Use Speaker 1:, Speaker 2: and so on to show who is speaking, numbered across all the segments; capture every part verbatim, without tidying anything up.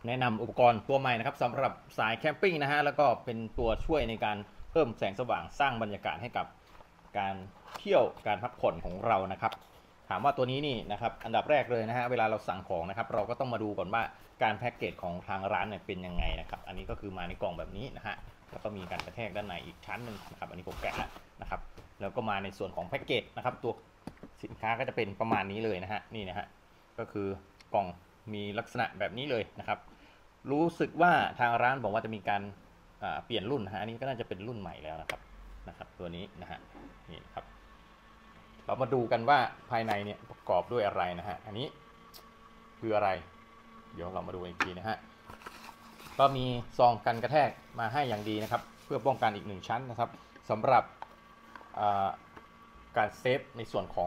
Speaker 1: แนะนำอุปกรณ์ตัวใหม่นะครับสำหรับสายแคมปิ้งนะฮะแล้วก็เป็นตัวช่วยในการเพิ่มแสงสว่างสร้างบรรยากาศให้กับการเที่ยวการพักผ่อนของเรานะครับถามว่าตัวนี้นี่นะครับอันดับแรกเลยนะฮะเวลาเราสั่งของนะครับเราก็ต้องมาดูก่อนว่าการแพ็กเกจของทางร้านเนี่ยเป็นยังไงนะครับอันนี้ก็คือมาในกล่องแบบนี้นะฮะแล้วก็มีการกระแทกด้านในอีกชั้นหนึ่งนะครับอันนี้ผมแกะแล้วนะครับแล้วก็มาในส่วนของแพ็กเกจนะครับตัวสินค้าก็จะเป็นประมาณนี้เลยนะฮะนี่นะฮะก็คือกล่องมีลักษณะแบบนี้เลยนะครับรู้สึกว่าทางร้านบอกว่าจะมีการเปลี่ยนรุ่นนะฮะอันนี้ก็น่าจะเป็นรุ่นใหม่แล้วนะครับนะครับตัวนี้นะฮะนี่ครับเรามาดูกันว่าภายในเนี่ยประกอบด้วยอะไรนะฮะอันนี้คืออะไรเดี๋ยวเรามาดูอีกทีนะฮะก็มีซองกันกระแทกมาให้อย่างดีนะครับเพื่อป้องกันอีกหนึ่งชั้นนะครับสำหรับการเซฟในส่วนของ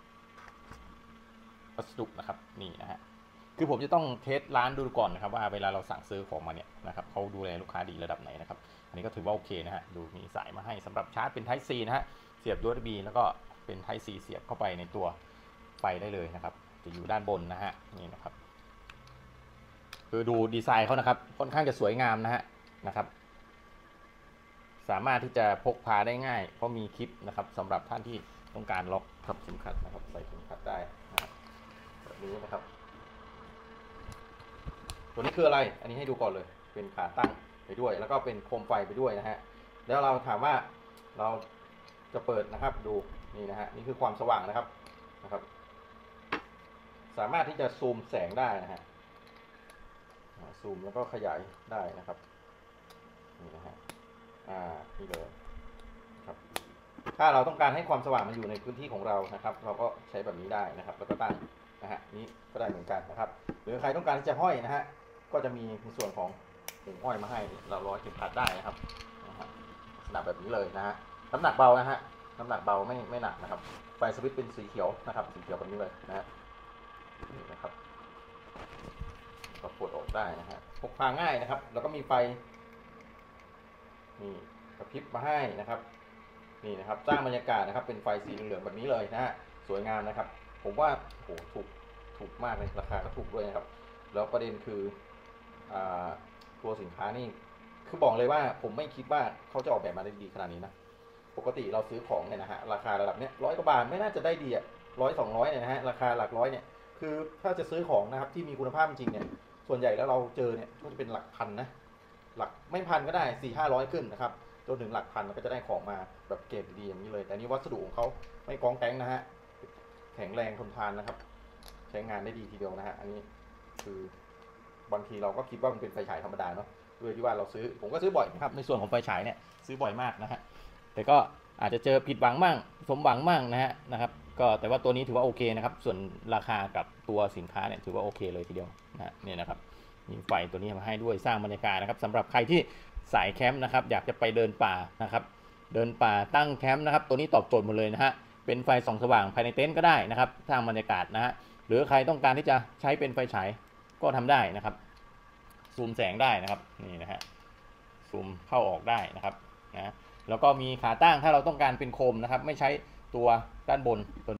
Speaker 1: วัสดุนะครับนี่นะฮะคือผมจะต้องเทสร้านดูก่อนนะครับว่าเวลาเราสั่งซื้อของมาเนี่ยนะครับเขาดูแลลูกค้าดีระดับไหนนะครับอันนี้ก็ถือว่าโอเคนะฮะดูมีสายมาให้สำหรับชาร์จเป็น Type C นะฮะเสียบ ยู เอส บี แล้วก็เป็น Type C เสียบเข้าไปในตัวไฟได้เลยนะครับจะอยู่ด้านบนนะฮะนี่นะครับคือดูดีไซน์เขานะครับค่อนข้างจะสวยงามนะฮะนะครับสามารถที่จะพกพาได้ง่ายเพราะมีคลิปนะครับสำหรับท่านที่ต้องการล็อกทับเข็มขัดนะครับใส่เข็มขัดได้นะครับแบบนี้นะครับตัวนี้คืออะไรอันนี้ให้ดูก่อนเลยเป็นขาตั้งไปด้วยแล้วก็เป็นโคมไฟไปด้วยนะฮะแล้วเราถามว่าเราจะเปิดนะครับดูนี่นะฮะนี่คือความสว่างนะครับนะครับสามารถที่จะซูมแสงได้นะฮะซูมแล้วก็ขยายได้นะครับนี่นะฮะอ่านี่เลยครับถ้าเราต้องการให้ความสว่างมันอยู่ในพื้นที่ของเรานะครับเราก็ใช้แบบนี้ได้นะครับแล้วก็ตั้งนะฮะนี้ก็ได้เหมือนกันนะครับหรือใครต้องการที่จะห้อยนะฮะก็จะมีในส่วนของเข็มห้อยมาให้เราร้อยเข็มขัดได้นะครับลักษณะแบบนี้เลยนะฮะน้ำหนักเบานะฮะน้ำหนักเบาไม่ไม่หนักนะครับไฟสวิตช์เป็นสีเขียวนะครับสีเขียวแบบนี้เลยนะฮะนี่นะครับก็ปลดออกได้นะฮะพกพาง่ายนะครับแล้วก็มีไฟนี่กระพริบมาให้นะครับนี่นะครับสร้างบรรยากาศนะครับเป็นไฟสีเหลืองแบบนี้เลยนะฮะสวยงามนะครับผมว่าโหถูกถูกมากเลยราคาก็ถูกด้วยนะครับแล้วประเด็นคือตัวสินค้านี่คือบอกเลยว่าผมไม่คิดว่าเขาจะออกแบบมาได้ดีขนาดนี้นะปกติเราซื้อของเนี่ยนะฮะราคาระดับเนี้ยร้อยกว่าบาทไม่น่าจะได้ดีอ่ะร้อยสองร้อยเนี่ยนะฮะราคาหลักร้อยเนี่ยคือถ้าจะซื้อของนะครับที่มีคุณภาพจริงเนี่ยส่วนใหญ่แล้วเราเจอเนี่ยก็จะเป็นหลักพันนะหลักไม่พันก็ได้สี่ห้าร้อยขึ้นนะครับจนถึงหลักพันก็จะได้ของมาแบบเกรดดีอย่างนี้เลยแต่นี่วัสดุของเขาไม่กองแกงนะฮะแข็งแรงทนทานนะครับใช้งานได้ดีทีเดียวนะฮะอันนี้คือบางทีเราก็คิดว่ามันเป็นไฟฉายธรรมดาเนาะด้วยที่ว่าเราซื้อผมก็ซื้อบ่อยนะครับในส่วนของไฟฉายเนี่ยซื้อบ่อยมากนะฮะแต่ก็อาจจะเจอผิดหวังมั่งสมหวังมั่งนะฮะนะครับก็แต่ว่าตัวนี้ถือว่าโอเคนะครับส่วนราคากับตัวสินค้าเนี่ยถือว่าโอเคเลยทีเดียวนะเนี่ยนะครับมีไฟตัวนี้มาให้ด้วยสร้างบรรยากาศนะครับสำหรับใครที่สายแคมป์นะครับอยากจะไปเดินป่านะครับเดินป่าตั้งแคมป์นะครับตัวนี้ตอบโจทย์หมดเลยนะฮะเป็นไฟส่องสว่างภายในเต็นท์ก็ได้นะครับสร้างบรรยากาศนะฮะหรือใครต้องการที่จะใช้เป็นไฟฉายก็ทำได้นะครับซูมแสงได้นะครับนี่นะฮะซูมเข้าออกได้นะครับนะแล้วก็มีขาตั้งถ้าเราต้องการเป็นโคมนะครับไม่ใช้ตัวด้านบนตัว